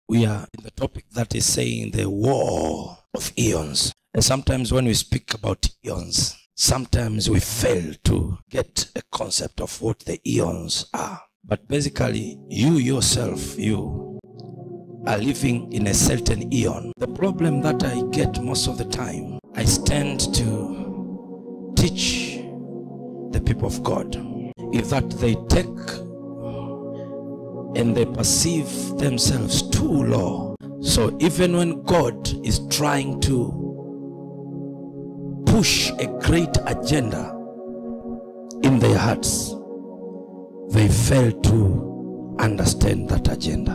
We are in the topic that is saying the war of eons. And sometimes when we speak about eons, sometimes we fail to get a concept of what the eons are. But basically, you yourself, you are living in a certain eon. The problem that I get most of the time, I stand to teach the people of God, is that they take and they perceive themselves too low. So even when God is trying to push a great agenda in their hearts, they fail to understand that agenda.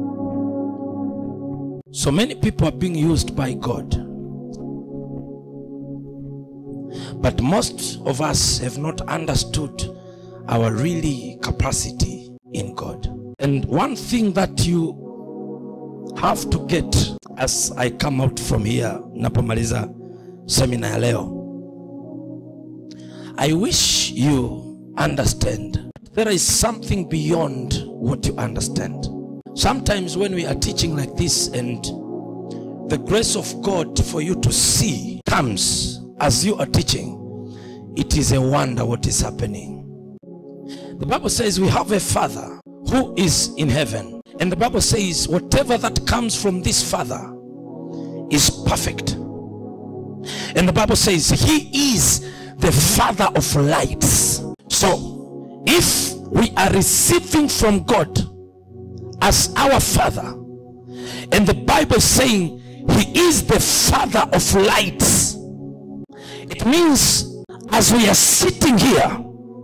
So many people are being used by God, but most of us have not understood our really capacity in God. And one thing that you have to get as I come out from here, napomaliza seminar ya leo, I wish you understand there is something beyond what you understand. Sometimes when we are teaching like this and the grace of God for you to see comes as you are teaching, it is a wonder what is happening. The Bible says we have a Father who is in heaven, and the Bible says whatever that comes from this Father is perfect. And the Bible says he is the Father of lights. So if we are receiving from God as our Father, and the Bible is saying he is the Father of lights, it means as we are sitting here,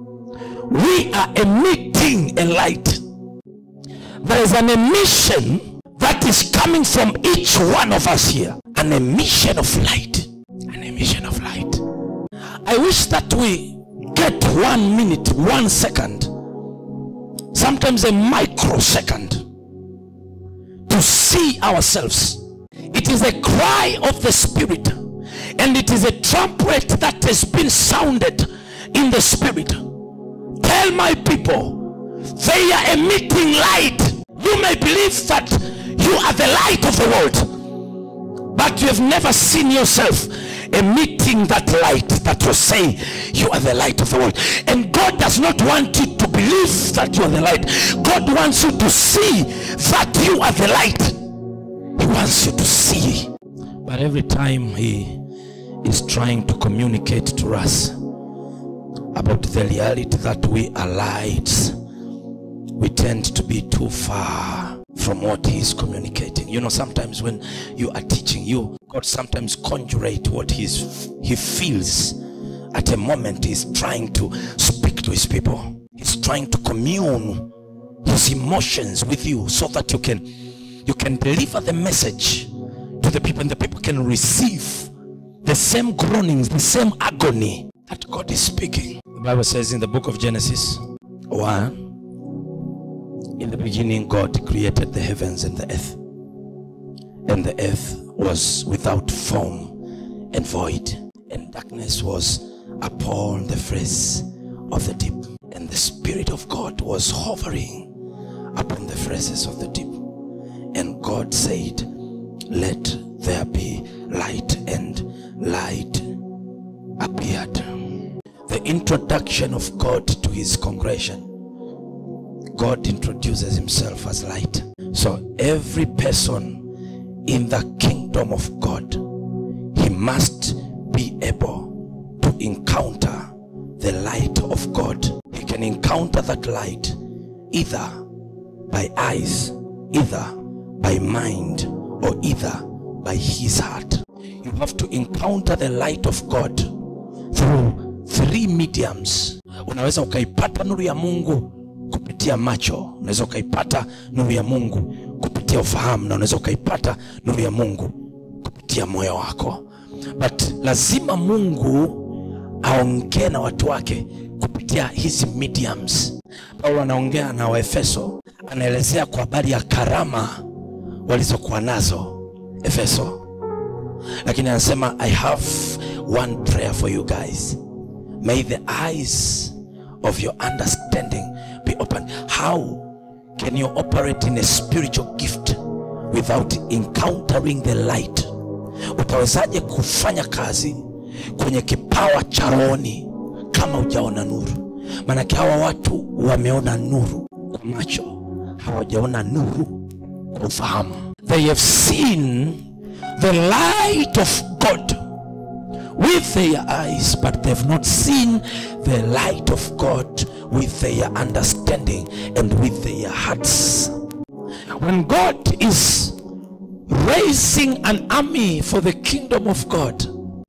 we are emitting a light. There is an emission that is coming from each one of us here. An emission of light. An emission of light. I wish that we get 1 minute, 1 second, sometimes a microsecond, to see ourselves. It is a cry of the Spirit, and it is a trumpet that has been sounded in the Spirit. Tell my people, they are emitting light. You may believe that you are the light of the world, but you have never seen yourself emitting that light that you say you are the light of the world. And God does not want you to believe that you are the light. God wants you to see that you are the light. He wants you to see. But every time he is trying to communicate to us about the reality that we are lights, we tend to be too far from what he is communicating. You know, sometimes when you are teaching, God sometimes conjurate what he feels at a moment. He's trying to speak to his people. He's trying to commune his emotions with you so that you can deliver the message to the people, and the people can receive the same groanings, the same agony that God is speaking. The Bible says in the book of Genesis 1, in the beginning God created the heavens and the earth, and the earth was without form and void, and darkness was upon the face of the deep, and the Spirit of God was hovering upon the faces of the deep. And God said, let there be light, and light appeared. The introduction of God to his congregation, God introduces himself as light. So every person in the kingdom of God, he must be able to encounter the light of God. He can encounter that light either by eyes, either by mind, or either by his heart. You have to encounter the light of God through 3 mediums. Unaweza ukaipata nuru ya Mungu kupitia macho, unaweza ukaipata nuru ya Mungu kupitia ufahamu, na unaweza ukaipata nuru ya Mungu kupitia moyo wako. But lazima Mungu aongee na watu wake kupitia hizi mediums. Paulo anaongea na Waefeso, anaelezea kwa habari ya karama walizokuwa nazo Efeso, lakini anasema I have one prayer for you guys. May the eyes of your understanding be opened. How can you operate in a spiritual gift without encountering the light? Utawezaje kufanya kazi kwenye kipawa cha rohoni kama hujaona nuru? Maana hawa watu wameona nuru kwa macho, hawajaona nuru kwa ufahamu. They have seen the light of God with their eyes, but they have not seen the light of God with their understanding and with their hearts. When God is raising an army for the kingdom of God,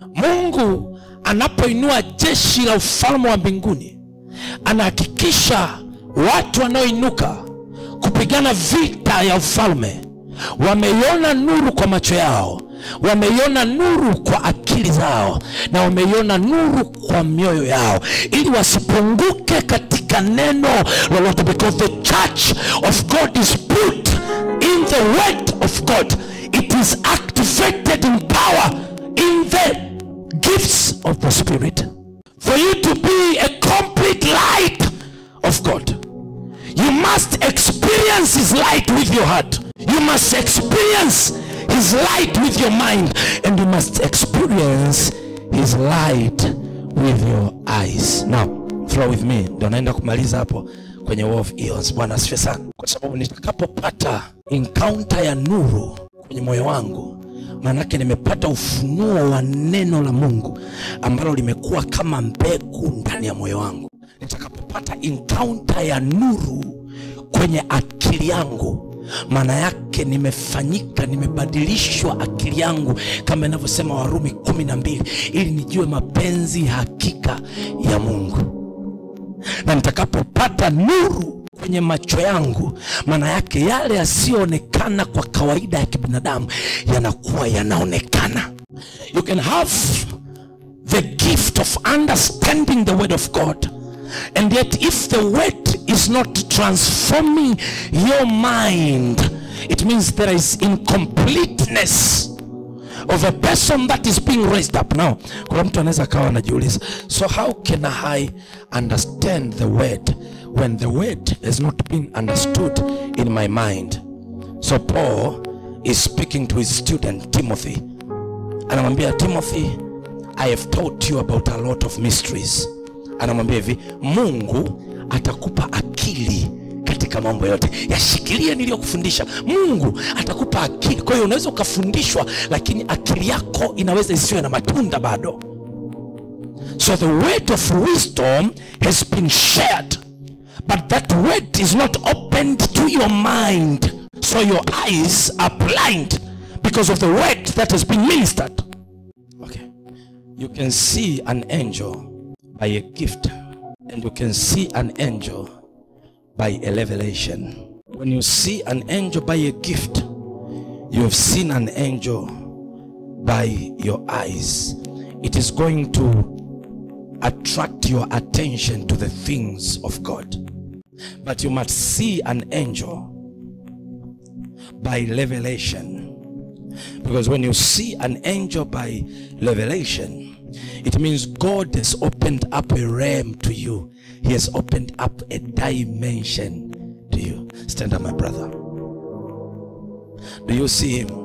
Mungu anapoinua jeshi la ufalme wa mbinguni, anahakikisha watu wanaoinuka kupigana vita ya ufalme wameiona nuru kwa macho yao, wameiona nuru kwa akili zao, na wameiona nuru kwa mioyo yao, ili wasipunguke katika neno lolote. Because the church of God is put in the word of God. It is activated in power in the gifts of the Spirit. For you to be a complete light of God, you must experience His light with your heart. You must experience His light with your mind, and you must experience His light with your eyes. Now, flow with me. Ndio naenda kumaliza hapo kwenye War of Eons. Bwana asifiwe sana. Kwa sababu nitakapopata encounter ya nuru kwenye moyo wangu, manake nimepata ufunuo wa neno la Mungu ambalo limekuwa kama mbegu ndani ya moyo wangu. Nitakapopata encounter ya nuru kwenye akili yangu, maana yake nimebadilishwa akili yangu, kama inavyosema Warumi 12, ili nijue mapenzi hakika ya Mungu. Na nitakapopata nuru kwenye macho yangu, maana yake yale yasiyoonekana kwa kawaida ya kibinadamu yanakuwa yanaonekana. You can have the gift of understanding the word of God, and yet if the word is not transforming your mind, it means there is incompleteness of a person that is being raised up. Now, kuna mtu anaweza kawa anajiuliza, so how can I understand the word when the word is not being understood in my mind? So Paul is speaking to his student Timothy. Anamwambia Timothy, I have taught you about a lot of mysteries. Anamwambia hivi, Mungu atakupa akili katika mambo yote. Yashikilie niliyokufundisha. Mungu atakupa akili. Kwa hiyo unaweza ukafundishwa, lakini akili yako inaweza isiwe na matunda bado. So the word of wisdom has been shared, but that word is not opened to your mind. So your eyes are blind because of the word that has been ministered. Okay. You can see an angel by a gift, and you can see an angel by a revelation. When you see an angel by a gift, you have seen an angel by your eyes. It is going to attract your attention to the things of God. But you must see an angel by revelation. Because when you see an angel by revelation, it means God has opened up a realm to you. He has opened up a dimension to you. Stand up, my brother. Do you see him?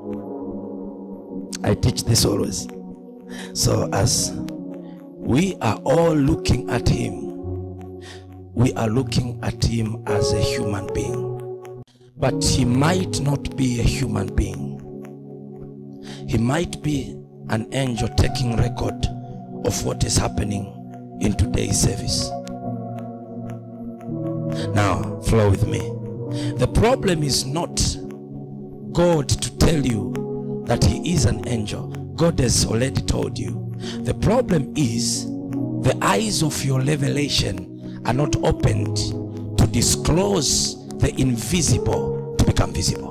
I teach this always. So as we are all looking at him, we are looking at him as a human being. But he might not be a human being. He might be an angel taking record of what is happening in today's service. Now, flow with me. The problem is not God to tell you that he is an angel. God has already told you. The problem is the eyes of your revelation are not opened to disclose the invisible to become visible.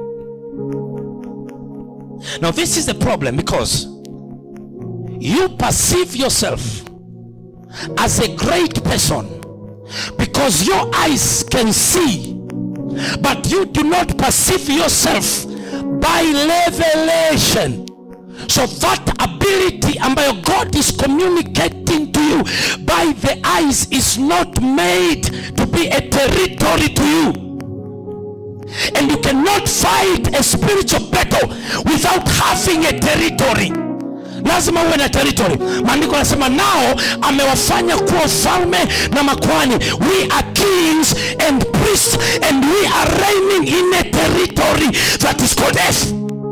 Now this is the problem, because you perceive yourself as a great person because your eyes can see, but you do not perceive yourself by revelation. So that ability ambayo God is communicating to you by the eyes is not made to be a territory to you. And you cannot fight a spiritual battle without having a territory. Lazima uwe na territory. Maandiko yanasema nao amewafanya kuwa ufalme na makuhani. We are kings and priests, and we are reigning in a territory that is called earth.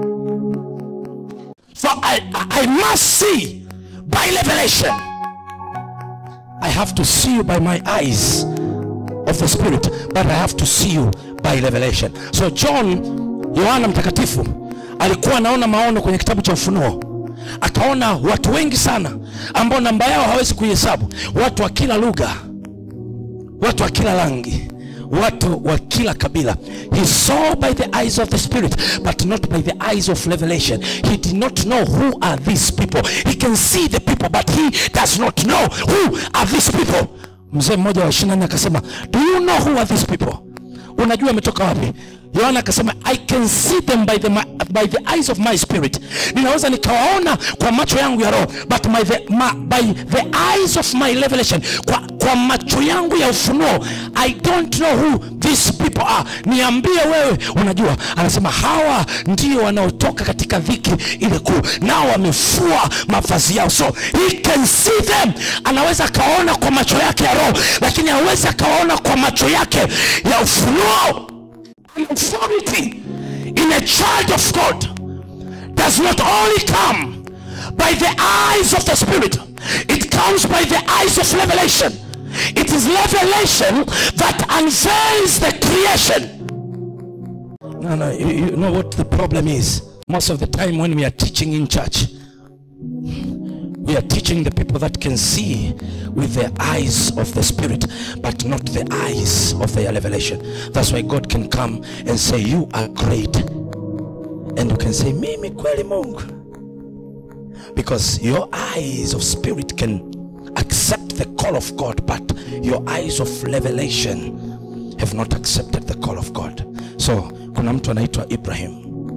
So I must see by revelation. I have to see you by my eyes of the spirit, but I have to see you by revelation. So Yohana mtakatifu alikuwa anaona maono kwenye kitabu cha Ufunuo. Akaona watu wengi sana ambao namba yao hawezi kuhesabu, watu wa kila lugha, watu wa kila rangi, watu wa kila kabila. He saw by the eyes of the spirit, but not by the eyes of revelation. He did not know who are these people. He can see the people, but he does not know who are these people. Mzee mmoja wa 24 akasema, do you know who are these people? Unajua umetoka wapi? Yohana akasema, I can see them by the eyes of my spirit. Ninaweza nikawaona kwa macho yangu ya roho, but by the eyes of my revelation, kwa macho yangu ya ufunuo, I don't know who these people are. Niambie wewe unajua. Anasema hawa ndio wanaotoka katika dhiki ile kuu, nao wamefua mavazi yao. So he can see them. Anaweza kaona kwa macho yake ya roho, lakini hawezi kaona kwa macho yake ya ufunuo. Authority in a child of God does not only come by the eyes of the spirit, it comes by the eyes of revelation. It is revelation that unveils the creation. No, you know what the problem is? Most of the time when we are teaching in church, we are teaching the people that can see with the eyes of the spirit, but not the eyes of the revelation. That's why God can come and say, you are great. And you can say, mimi kweli Mungu. Because your eyes of spirit can accept the call of God, but your eyes of revelation have not accepted the call of God. So, kuna mtu anaitwa Ibrahim.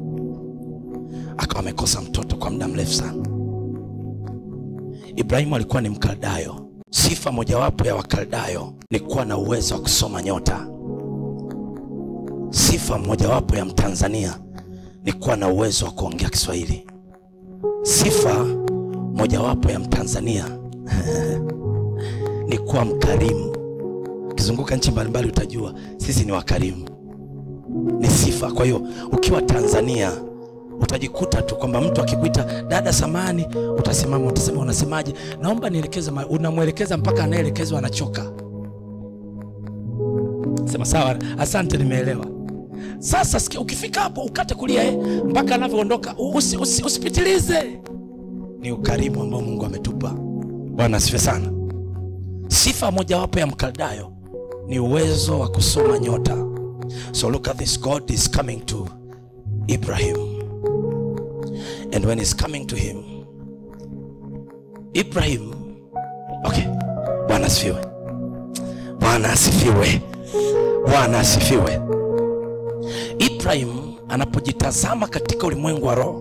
Akawa amekosa mtoto kwa muda mrefu sana. Ibrahimu alikuwa ni Mkaldayo. Sifa mojawapo ya Wakaldayo ni kuwa na uwezo wa kusoma nyota. Sifa mojawapo ya Mtanzania ni kuwa na uwezo wa kuongea Kiswahili. Sifa mojawapo ya Mtanzania ni kuwa mkarimu. Ukizunguka nchi mbalimbali utajua sisi ni wakarimu. Ni sifa. Kwa hiyo ukiwa Tanzania utajikuta tu kwamba mtu akikuita dada samani, utasimama utasema unasemaje? Naomba nielekeze. Unamuelekeza mpaka anaelekezwa anachoka. Sema sawa, asante nimeelewa. Sasa sikia, ukifika hapo ukate kulia mpaka anavyoondoka, usipitilize. Ni ukarimu ambao Mungu ametupa. Bwana asifiwe sana. Sifa mojawapo ya Mkaldayo ni uwezo wa kusoma nyota. So look at this. God is coming to Ibrahim. And when he's coming to him, Ibrahim, okay, Bwana asifiwe. Bwana asifiwe. Bwana asifiwe. Ibrahim anapojitazama katika ulimwengu wa roho,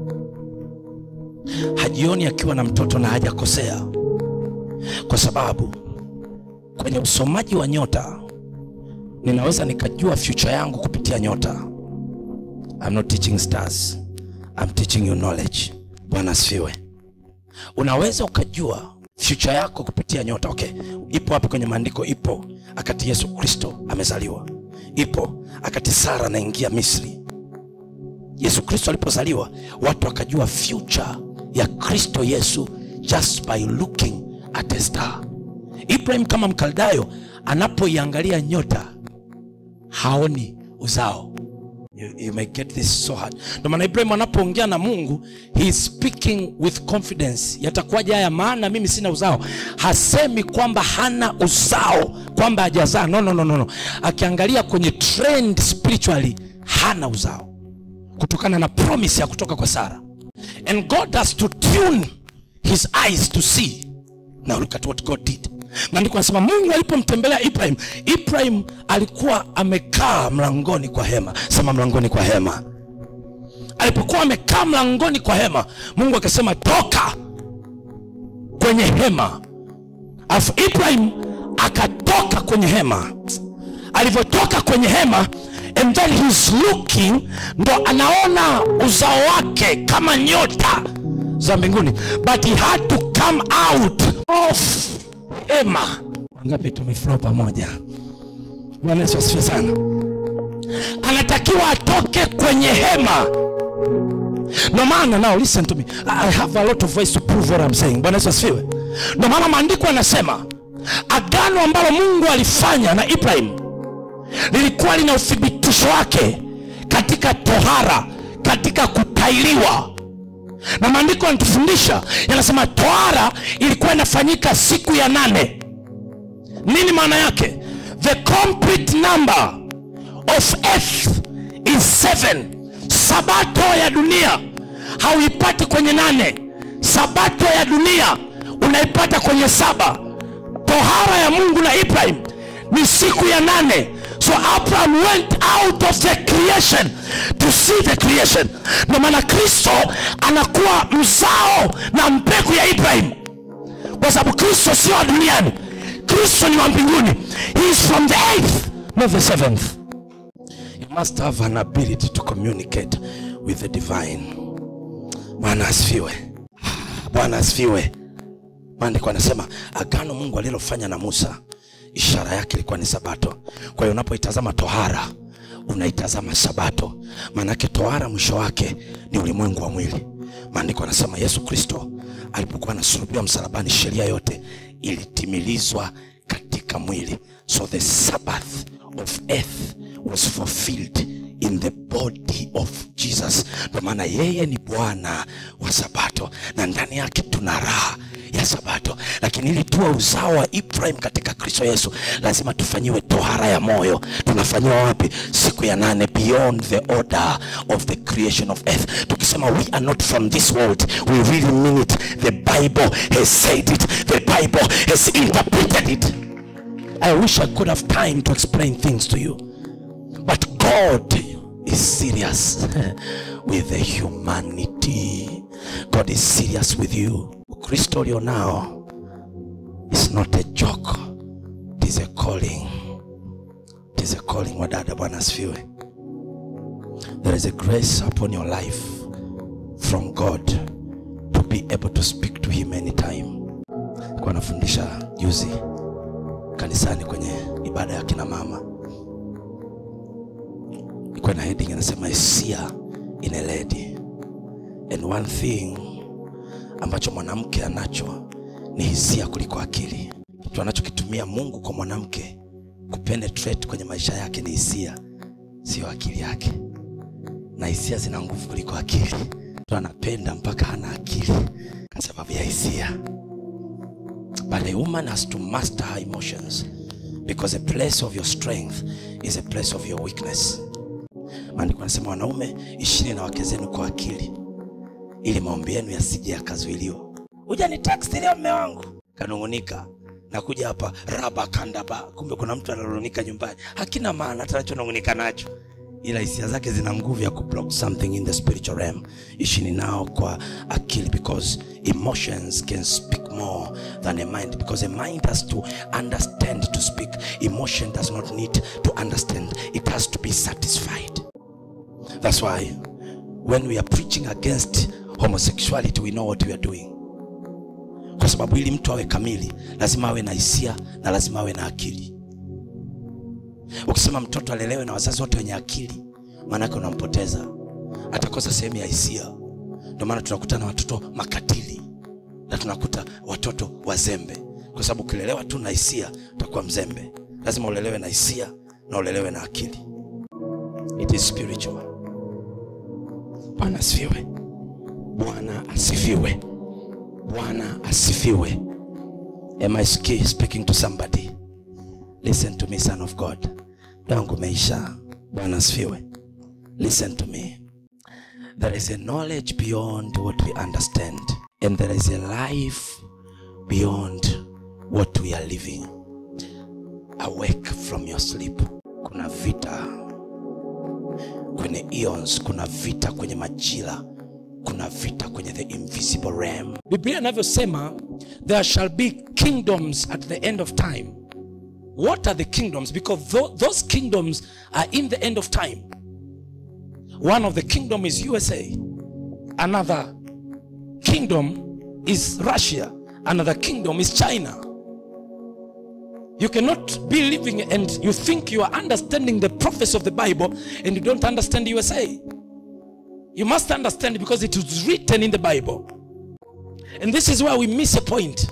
hajioni akiwa na mtoto na hajakosea. Kwa sababu kwenye usomaji wa nyota ninaweza nikajua future yangu kupitia nyota. I'm not teaching stars, I'm teaching you knowledge. Bwana asifiwe. Unaweza ukajua future yako kupitia nyota. Okay, ipo hapo kwenye maandiko. Ipo akati Yesu Kristo amezaliwa. Ipo akati Sara anaingia Misri. Yesu Kristo alipozaliwa, watu wakajua future ya Kristo Yesu just by looking at a star. Ibrahim kama Mkaldayo anapoiangalia nyota haoni uzao. You may get this so hard. Ndio maana Ibrahim anapoongea na Mungu, he is speaking with confidence. Yatakuwaje haya maana mimi sina uzao? Hasemi kwamba hana uzao, kwamba hajazaa. No. Akiangalia kwenye trend spiritually, hana uzao kutokana na promise ya kutoka kwa Sara. And God has to tune his eyes to see. Now look at what God did. Maandiko yanasema Mungu alipomtembelea Ibrahim, Ibrahim alikuwa amekaa mlangoni kwa hema. Sema mlangoni kwa hema. Alipokuwa amekaa mlangoni kwa hema, Mungu akasema toka kwenye hema. Alafu Ibrahim akatoka kwenye hema. Alipotoka kwenye hema, and then he's looking, ndo anaona uzao wake kama nyota za mbinguni. But he had to come out of hema. Ngapi tumeflow pamoja? Bwana Yesu asifiwe sana. Anatakiwa atoke kwenye hema. No maana, now listen to me, I have a lot of ways to prove what I'm saying. Bwana Yesu asifiwe. No maana maandiko yanasema agano ambalo Mungu alifanya na Ibrahim lilikuwa lina uthibitisho wake katika tohara, katika kutailiwa. Na maandiko yanatufundisha, yanasema tohara ilikuwa inafanyika siku ya 8. Nini maana yake? The complete number of earth is 7. Sabato ya dunia hauipati kwenye 8. Sabato ya dunia unaipata kwenye 7. Tohara ya Mungu na Ibrahim ni siku ya 8. So Abraham went out of the creation to see the creation. No maana Kristo anakuwa mzao na mbegu ya Ibrahim, kwa sababu Kristo sio wa duniani, Kristo ni wa mbinguni. He is from the 8th, not the 7th. You must have an ability to communicate with the divine. Bwana asifiwe. Bwana asifiwe. Maandiko yanasema agano Mungu alilofanya na Musa, ishara yake ilikuwa ni Sabato. Kwa hiyo unapoitazama tohara, unaitazama Sabato. Maana yake tohara mwisho wake ni ulimwengu wa mwili. Maandiko yanasema Yesu Kristo alipokuwa anasulubiwa msalabani, sheria yote ilitimilizwa katika mwili. So the Sabbath of earth was fulfilled in the body of Jesus. Kwa maana yeye ni Bwana wa Sabato, na ndani yake tuna raha ya Sabato. Lakini ili tuwe uzao wa Ibrahim katika Kristo Yesu, lazima tufanyiwe tohara ya moyo. Tunafanyiwa wapi? Siku ya 8, beyond the order of the creation of earth. Tukisema we are not from this world, we really mean it. The Bible has said it. The Bible has interpreted it. I wish I could have time to explain things to you, but God is serious with the humanity. God is serious with you. Kristo leo now is not a joke. It is a calling. It is a calling. Wadada, Bwana asifiwe. There is a grace upon your life from God to be able to speak to him anytime. Kwa nafundisha juzi kanisani kwenye ibada ya kina mama, iko na heading inasema hisia in a lady. And one thing ambacho mwanamke anacho ni hisia kuliko akili. Kitu anachokitumia Mungu kwa mwanamke kupenetrate kwenye maisha yake ni hisia, sio akili yake. Na hisia zina nguvu kuliko akili. Mtu anapenda mpaka hana akili kwa sababu ya hisia. But a woman has to master her emotions, because a place of your strength is a place of your weakness. Maandiko yanasema wanaume, ishini na wake zenu kwa akili, ili maombi yenu yasije yakazuiliwa. Hujani text leo mume wangu kanungunika na kuja hapa raba kandaba, kumbe kuna mtu analonika nyumbani. Hakina maana atanachonungunika nacho, ila hisia zake zina nguvu ya kublock something in the spiritual realm. Ishini nao kwa akili, because emotions can speak more than a mind, because a mind has to understand to speak. Emotion does not need to understand, it has to be satisfied. That's why when we are preaching against homosexuality, we know what we are doing. Kwa sababu ili mtu awe kamili, lazima awe na hisia na lazima awe na akili. Ukisema mtoto alelewe na wazazi wote wenye akili, maana yake unampoteza, atakosa sehemu ya hisia. Ndio maana tunakuta na watoto makatili na tunakuta watoto wazembe, kwa sababu ukilelewa tu na hisia utakuwa mzembe. Lazima ulelewe na hisia na ulelewe na akili. It is spiritual. Bwana asifiwe. Bwana asifiwe. Bwana asifiwe. Am I speaking to somebody? Listen to me, son of God. Dangu meisha. Bwana asifiwe. Listen to me. There is a knowledge beyond what we understand, and there is a life beyond what we are living. Awake from your sleep. Kuna vita kwenye eons, kuna vita kwenye majira, kuna vita kwenye the invisible realm. Biblia inavyosema there shall be kingdoms at the end of time. what are the kingdoms? Because those kingdoms are in the end of time. One of the kingdom is USA. Another kingdom is Russia. Another kingdom is China. You cannot be living and you think you are understanding the prophecy of the Bible and you don't understand USA. You must understand it because it is written in the Bible. And this is where we miss a point.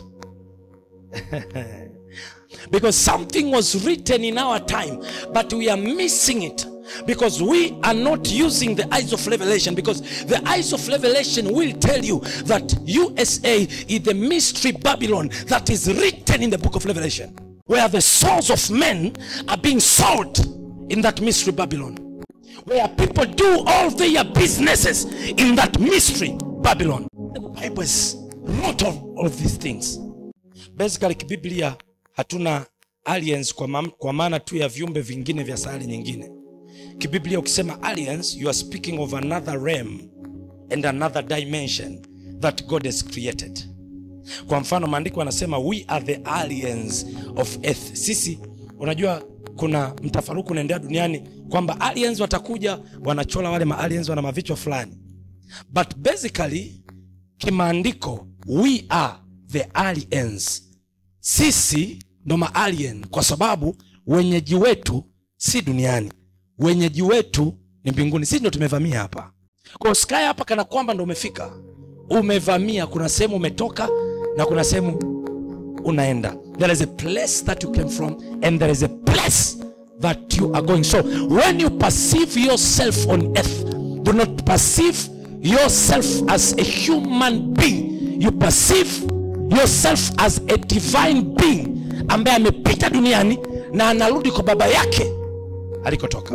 Because something was written in our time, but we are missing it because we are not using the eyes of revelation. Because the eyes of revelation will tell you that USA is the mystery Babylon that is written in the book of Revelation, where the souls of men are being sold in that mystery Babylon, where people do all their businesses in that mystery Babylon. The Bible is wrote of these things. Basically Biblia hatuna aliens kwa maana tu ya viumbe vingine vya sayari nyingine. Kibiblia ukisema aliens, you are speaking of another realm and another dimension that God has created. Kwa mfano maandiko yanasema we are the aliens of earth. Sisi unajua kuna mtafaruku unaendelea duniani kwamba aliens watakuja wanachola wale aliens wana mavichwa fulani. But basically kimaandiko we are the aliens. Sisi ndo alien kwa sababu wenyeji wetu si duniani. Wenyeji wetu ni mbinguni. Sisi ndo tumevamia hapa. Kwa sky hapa kana kwamba ndo umefika. Umevamia, kuna sehemu umetoka na kuna sehemu unaenda. There is a place that you came from and there is a place that you are going. So when you perceive yourself on earth, do not perceive yourself as a human being. You perceive yourself as a divine being ambaye amepita duniani na anarudi kwa baba yake alikotoka.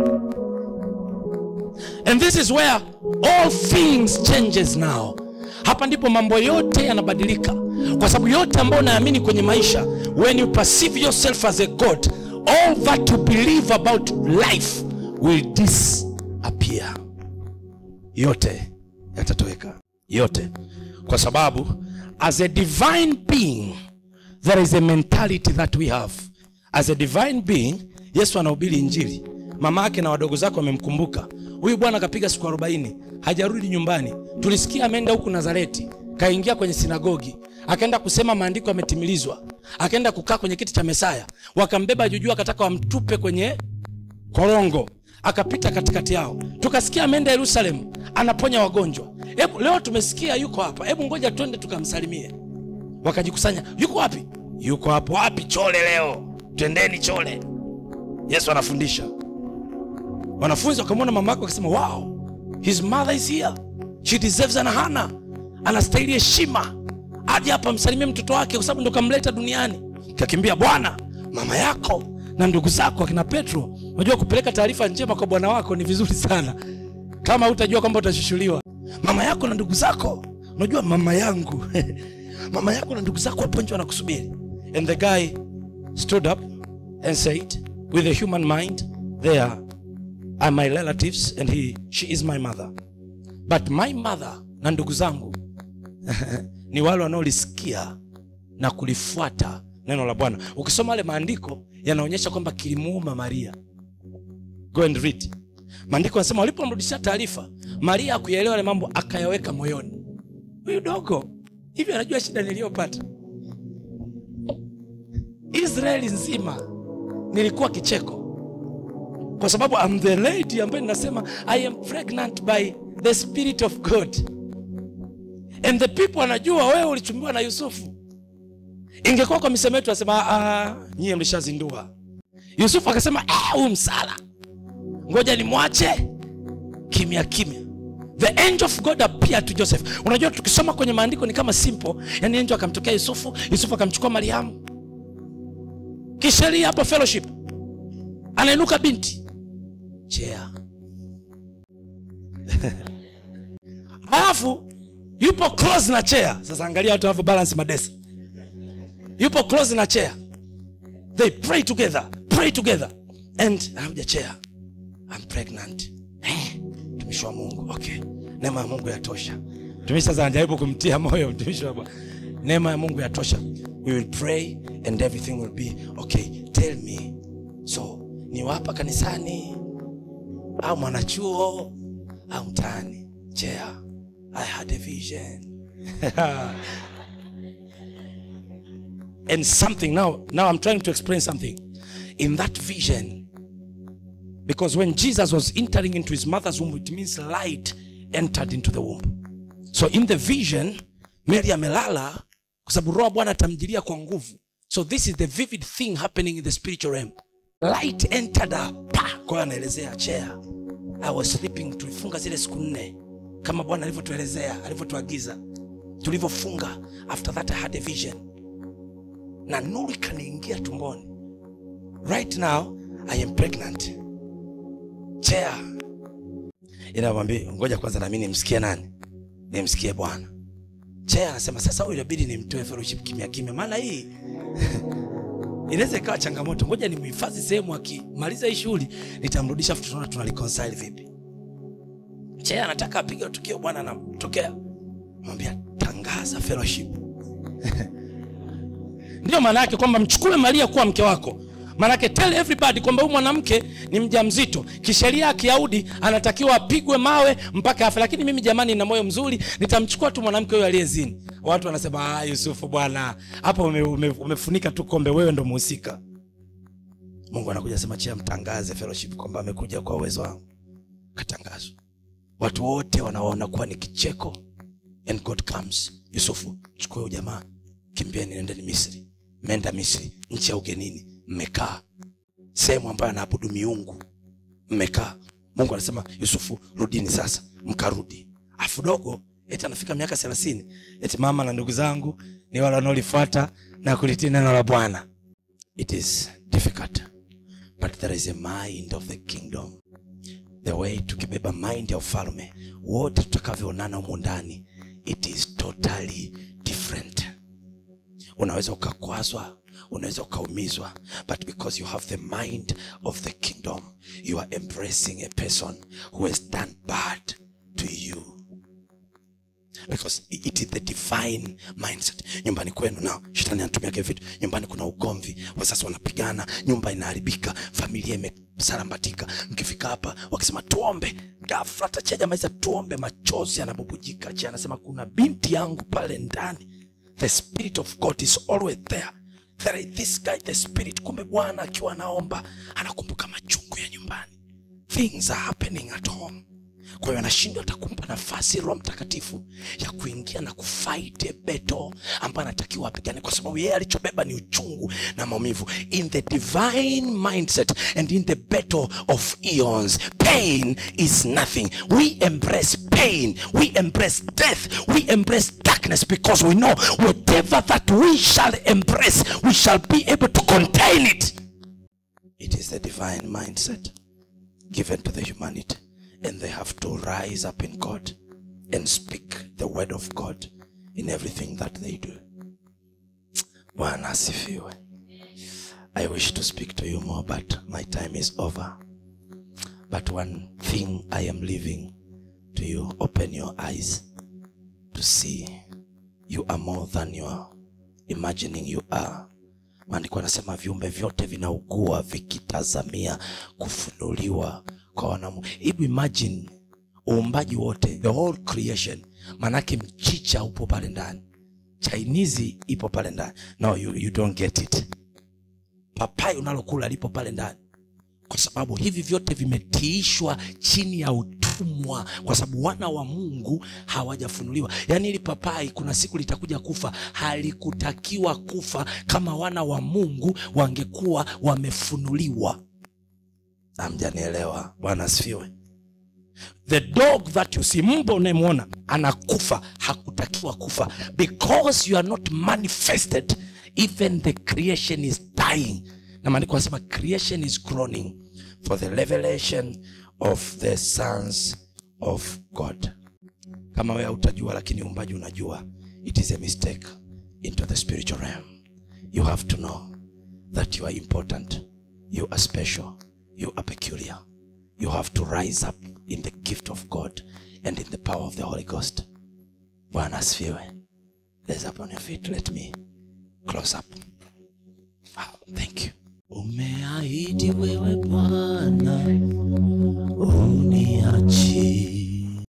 And this is where all things changes now. Hapa ndipo mambo yote yanabadilika. Kwa sababu yote ambayo unaamini kwenye maisha, when you perceive yourself as a God, all that you believe about life will disappear. Yote yatatoweka. Yote. Kwa sababu as a divine being, there is a mentality that we have. As a divine being, Yesu anahubiri injili. Mama yake na wadogo zake wamemkumbuka. Huyu bwana kapiga siku 40, hajarudi nyumbani. Tulisikia ameenda huku Nazareti, kaingia kwenye sinagogi, akaenda kusema maandiko yametimilizwa. Akaenda kukaa kwenye kiti cha Mesaya. Wakambeba juu, akataka wamtupe kwenye korongo. Akapita katikati yao. Tukasikia ameenda Yerusalemu, anaponya wagonjwa. Hebu leo tumesikia yuko hapa. Hebu ngoja twende tukamsalimie. Wakajikusanya. Yuko wapi? Yuko hapo. Wapi? Chole leo. Twendeni Chole. Yesu anafundisha. Wanafunzi wakamwona mama yake wakasema, wow, his mother is here. She deserves an honor. Anastahili heshima. Aje hapa msalimie mtoto wake kwa sababu ndo kamleta duniani. Kakimbia, Bwana, mama yako na ndugu zako akina Petro. Unajua kupeleka taarifa njema kwa bwana wako ni vizuri sana. Kama utajua kwamba utashushuliwa. Mama yako na ndugu zako. Unajua mama yangu. Mama yako na ndugu zako hapo nje wanakusubiri. And the guy stood up and said, with a human mind, they are my relatives and she is my mother. But my mother na ndugu zangu ni wale wanaolisikia na kulifuata neno la Bwana. Ukisoma wale maandiko yanaonyesha kwamba kilimuuma Maria. Go and read. Maandiko yanasema walipomrudishia taarifa, Maria hakuyaelewa yale mambo, akayaweka moyoni. Huyu dogo hivi anajua shida niliyopata. Israeli nzima nilikuwa kicheko. Kwa sababu I'm the lady ambaye ninasema I am pregnant by the Spirit of God. And the people wanajua wewe ulichumbiwa na Yusufu. Ingekuwa kwa misemo yetu wasema nyie mlishazindua. Yusufu akasema msala, ngoja nimwache kimya kimya. The angel of God appeared to Joseph. Unajua tukisoma kwenye maandiko ni kama simple. Yani angel akamtokea Yusufu, Yusufu akamchukua Mariamu. Kisheria hapa fellowship. Anainuka binti. Chair. Alafu yupo close na chair. Sasa angalia watu hapo balance madesa. Yupo close na chair. They pray together. And hauja chair. I'm pregnant. Mtumishi wa Mungu. Okay. Neema ya Mungu yatosha. Mtumishi sasa anajaribu kumtia moyo mtumishi wa Bwana. Neema ya Mungu yatosha. We will pray and everything will be okay. tell me, so ni wapa kanisani au mwanachuo au mtaani? Chair, I had a vision. And something, now I'm trying to explain something. In that vision, because when Jesus was entering into his mother's womb, it means light entered into the womb. So in the vision, Mary amelala kwa sababu roho Bwana atamjilia kwa nguvu. So this is the vivid thing happening in the spiritual realm. Light entered her. Kwa anaelezea chair, I was sleeping. Tulifunga zile siku 4 kama Bwana alivyotuelezea, alivyotuagiza. Tulivyofunga, after that I had a vision. Na nuru ikaniingia tumboni. Right now I am pregnant. Chair inamwambia ngoja kwanza na mimi nimsikie nani? Nimsikie Bwana. Chair anasema sasa huyu inabidi nimtoe fellowship kimya kimya, maana hii inaweza ikawa changamoto. Ngoja nimhifadhi sehemu, akimaliza hii shughuli nitamrudisha, tunaona tunaliconcile vipi. Chair anataka apige tukio, Bwana anamtokea. Mwambia tangaza fellowship. Ndio maana yake kwamba mchukue Maria kuwa mke wako. Maana yake tell everybody kwamba huyu mwanamke ni mjamzito. Kisheria ya Kiyahudi anatakiwa apigwe mawe mpaka afe, lakini mimi jamani nina moyo mzuri, nitamchukua tu mwanamke huyo aliyezini. Watu wanasema Yusufu bwana, hapo umefunika tu kombe, wewe ndo mhusika. Mungu anakuja sema chia mtangaze fellowship kwamba amekuja kwa uwezo wangu. Katangazwa. Watu wote wanaona kuwa ni kicheko. And God comes. Yusufu, chukua huyo jamaa, kimbieni nendeni Misri. Menda Misri, nchi ya ugenini. Mmekaa sehemu ambayo anaabudu miungu, mmekaa. Mungu anasema Yusufu, rudini sasa. Mkarudi. Afu dogo eti anafika miaka 30, eti mama na ndugu zangu ni wale wanaolifuata na kulitii neno la Bwana. It is difficult, but there is a mind of the kingdom. The way tukibeba mind ya ufalme, wote tutakavyoonana huko ndani, it is totally different. Unaweza ukakwazwa, unaweza ukaumizwa, but because you have the mind of the kingdom, you are embracing a person who has done bad to you. Because it is the divine mindset. Nyumbani kwenu na shetani anatumia vitu. Nyumbani kuna ugomvi, wazazi wanapigana, nyumba inaharibika, familia imesalambatika. Mkifika hapa wakisema tuombe, ghafla tachaja maisha tuombe, machozi yanabubujika. Acha anasema kuna binti yangu pale ndani. The spirit of God is always there. There is this guy, the spirit. Kumbe Bwana akiwa anaomba anakumbuka machungu ya nyumbani. Things are happening at home. Kwa hiyo anashindwa atakumpa nafasi Roho Mtakatifu ya kuingia na kufight a battle ambayo anatakiwa apigane, kwa sababu yeye alichobeba ni uchungu na maumivu. In the divine mindset and in the battle of eons, pain is nothing. We embrace pain, we embrace death, we embrace darkness, because we know whatever that we shall embrace, we shall be able to contain it. It is the divine mindset given to the humanity. And they have to rise up in God and speak the word of God in everything that they do. Bwana asifiwe. I wish to speak to you more, but my time is over. But one thing I am leaving to you, open your eyes to see you are more than you are imagining you are. Maandiko yanasema viumbe vyote vinaugua vikitazamia kufunuliwa kwa wanamu. Hebu imagine uumbaji wote, the whole creation. Manake mchicha upo pale ndani, Chinese ipo pale ndani. No, you don't get it. Papai unalokula lipo pale ndani, kwa sababu hivi vyote vimetiishwa chini ya utumwa, kwa sababu wana wa Mungu hawajafunuliwa. Yani ili papai kuna siku litakuja kufa, halikutakiwa kufa kama wana wa Mungu wangekuwa wamefunuliwa. Hamjanielewa? Bwana asifiwe. The dog that you see, mbwa unayemwona anakufa, hakutakiwa kufa, because you are not manifested. Even the creation is dying. Na maandiko yanasema creation is groaning for the revelation of the sons of God. Kama wewe utajua lakini uumbaji unajua, it is a mistake into the spiritual realm. You have to know that you are important, you are special, you are peculiar. You have to rise up in the gift of God and in the power of the Holy Ghost. Bwana asifiwe. Raise up on your feet. Let me close up. Wow, thank you. Umeahidi wewe Bwana uniachie